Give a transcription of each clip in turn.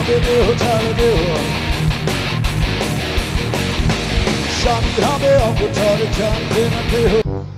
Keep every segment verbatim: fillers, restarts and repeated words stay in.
দেহ ছাড় দেহ শান্তি হবে অপচর জানবে না দেহ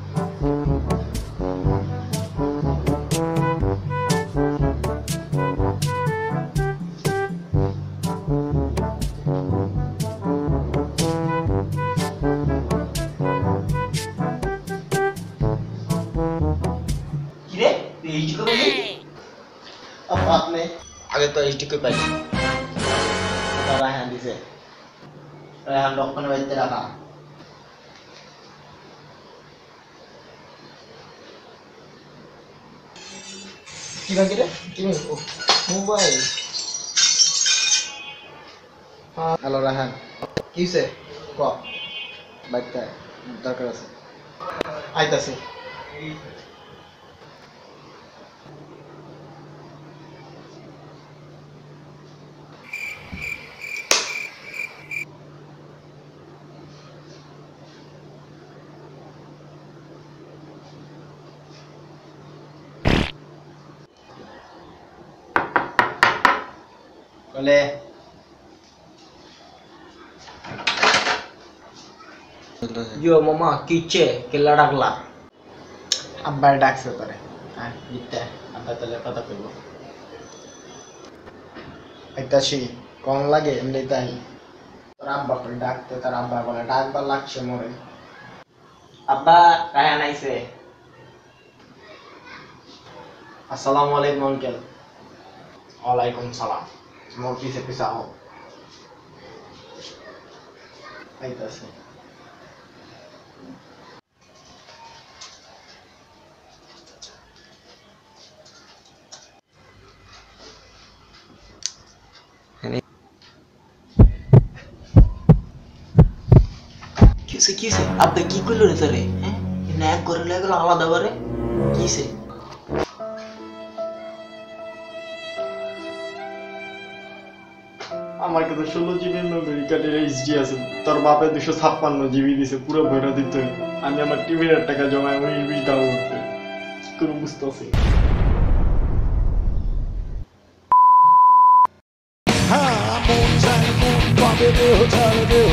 अब आपने आगे तो एच डी को पाई तारा हैंडी से हम डॉक्टर ने बैठते रहा क्या किरे किरे मोबाइल हाँ हेलो रहन किसे को बैठता है दरकार से आइता से बोले यो मामा कीचे केला डाकला अब्बा डाक से तरे हां इत्ते अब्बा तले पता करबो आइताशी कोन लागे एमনি তাই তোর আব্বা কই ডাকতে তোর আব্বা বলে ডাকবার লাগছে মোরে আব্বা কায়া নাইছে আসসালামু আলাইকুম আঙ্কেল ওয়ালাইকুম সালাম मोर पीछे पीछा हो आइता से किसे किसे अब की कइलो रे तरे हैं ना करे लागलो आलादा बारे किसे আমার কাছে ষোলো জিবির মেমরি কার্ডের এইচডি আছে তোর বাপে দুশো ছাপ্পান্ন জিবি দিছে পুরো ভরা দিতে আমি আমার টিভির টাকা জমায় উনিশ বিশ ডাউনলোড করে কি করে বুঝতেছি হ্যাঁ মন চাই মন পাবে দেহ ছাড় দেহ